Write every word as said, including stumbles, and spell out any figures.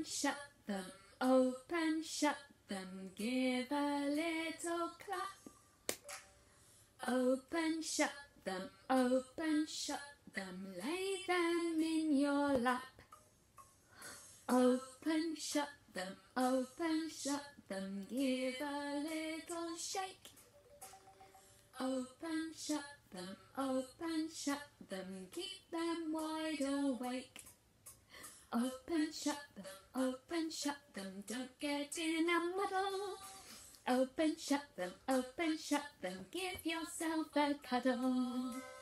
Open, shut them, open, shut them, give a little clap. Open, shut them, open, shut them, lay them in your lap. Open, shut them, open, shut them, give a little shake. Open, shut them, open, shut them, keep them wide awake. Open, shut them, open, shut them, don't get in a muddle. Open, shut them, open, shut them, give yourself a cuddle.